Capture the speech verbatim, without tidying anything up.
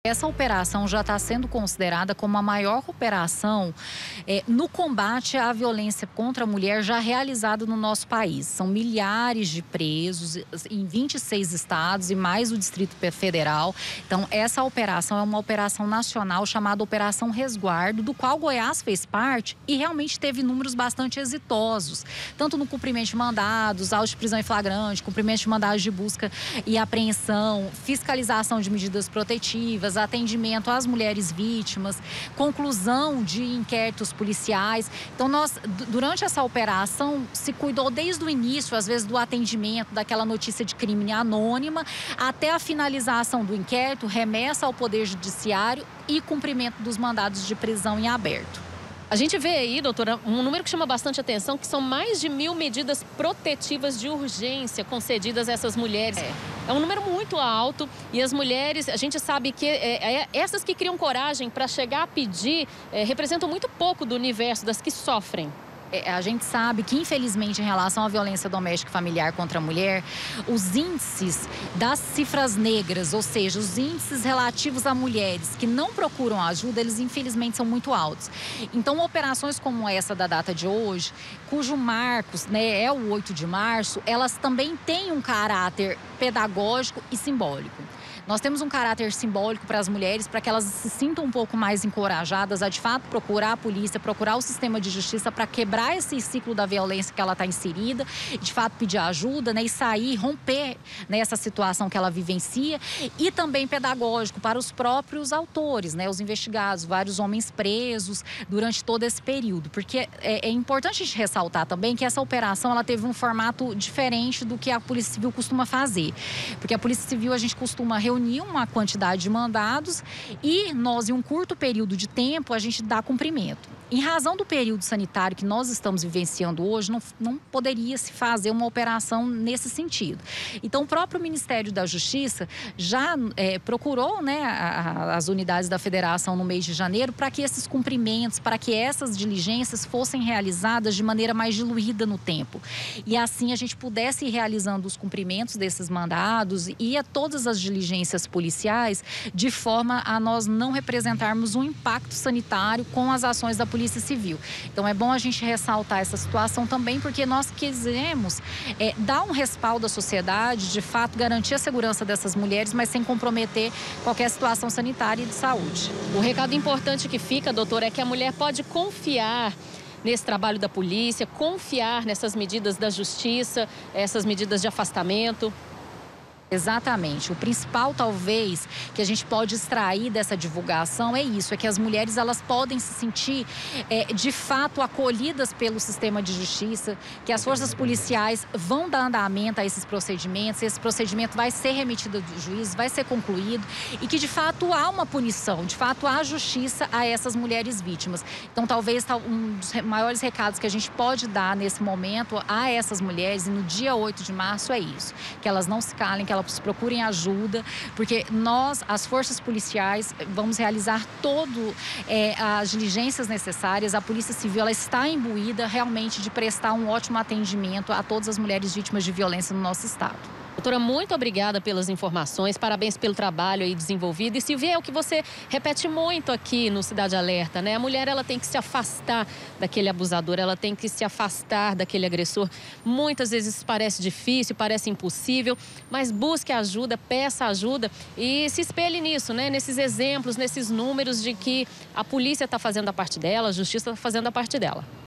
Essa operação já está sendo considerada como a maior operação é, no combate à violência contra a mulher já realizada no nosso país. São milhares de presos em vinte e seis estados e mais o Distrito Federal. Então, essa operação é uma operação nacional chamada Operação Resguardo, do qual Goiás fez parte e realmente teve números bastante exitosos, tanto no cumprimento de mandados, autos de prisão em flagrante, cumprimento de mandados de busca e apreensão, fiscalização de medidas protetivas, atendimento às mulheres vítimas, conclusão de inquéritos policiais. Então, nós, durante essa operação, se cuidou desde o início, às vezes, do atendimento daquela notícia de crime anônima, até a finalização do inquérito, remessa ao Poder Judiciário e cumprimento dos mandados de prisão em aberto. A gente vê aí, doutora, um número que chama bastante atenção, que são mais de mil medidas protetivas de urgência concedidas a essas mulheres. É, é um número muito alto e as mulheres, a gente sabe que é, é, essas que criam coragem para chegar a pedir, é, representam muito pouco do universo das que sofrem. A gente sabe que, infelizmente, em relação à violência doméstica e familiar contra a mulher, os índices das cifras negras, ou seja, os índices relativos a mulheres que não procuram ajuda, eles, infelizmente, são muito altos. Então, operações como essa da data de hoje, cujo marco, né, é o oito de março, elas também têm um caráter pedagógico e simbólico. Nós temos um caráter simbólico para as mulheres, para que elas se sintam um pouco mais encorajadas a, de fato, procurar a polícia, procurar o sistema de justiça para quebrar esse ciclo da violência que ela está inserida, de fato pedir ajuda, né, e sair, romper nessa situação que ela vivencia, e também pedagógico para os próprios autores, né, os investigados, vários homens presos durante todo esse período, porque é, é importante a gente ressaltar também que essa operação ela teve um formato diferente do que a Polícia Civil costuma fazer, porque a Polícia Civil a gente costuma reunir uma quantidade de mandados e nós, em um curto período de tempo, a gente dá cumprimento. Em razão do período sanitário que nós estamos vivenciando hoje, não, não poderia se fazer uma operação nesse sentido. Então, o próprio Ministério da Justiça já é, procurou, né, a, a, as unidades da Federação no mês de janeiro para que esses cumprimentos, para que essas diligências fossem realizadas de maneira mais diluída no tempo. E assim a gente pudesse ir realizando os cumprimentos desses mandados e a todas as diligências policiais de forma a nós não representarmos um impacto sanitário com as ações da Polícia Civil. Então é bom a gente ressaltar essa situação também, porque nós quisemos é, dar um respaldo à sociedade, de fato garantir a segurança dessas mulheres, mas sem comprometer qualquer situação sanitária e de saúde. O recado importante que fica, doutora, é que a mulher pode confiar nesse trabalho da polícia, confiar nessas medidas da justiça, essas medidas de afastamento. Exatamente. O principal, talvez, que a gente pode extrair dessa divulgação é isso, é que as mulheres elas podem se sentir, é, de fato, acolhidas pelo sistema de justiça, que as forças policiais vão dar andamento a esses procedimentos, esse procedimento vai ser remetido do juiz, vai ser concluído e que, de fato, há uma punição, de fato, há justiça a essas mulheres vítimas. Então, talvez, um dos maiores recados que a gente pode dar nesse momento a essas mulheres, e no dia oito de março, é isso, que elas não se calem, que elas procurem ajuda, porque nós, as forças policiais, vamos realizar todo é, as diligências necessárias. A Polícia Civil ela está imbuída realmente de prestar um ótimo atendimento a todas as mulheres vítimas de violência no nosso estado. Doutora, muito obrigada pelas informações, parabéns pelo trabalho aí desenvolvido. E Silvia, é o que você repete muito aqui no Cidade Alerta, né? A mulher, ela tem que se afastar daquele abusador, ela tem que se afastar daquele agressor. Muitas vezes isso parece difícil, parece impossível, mas busque ajuda, peça ajuda e se espelhe nisso, né? Nesses exemplos, nesses números de que a polícia está fazendo a parte dela, a justiça está fazendo a parte dela.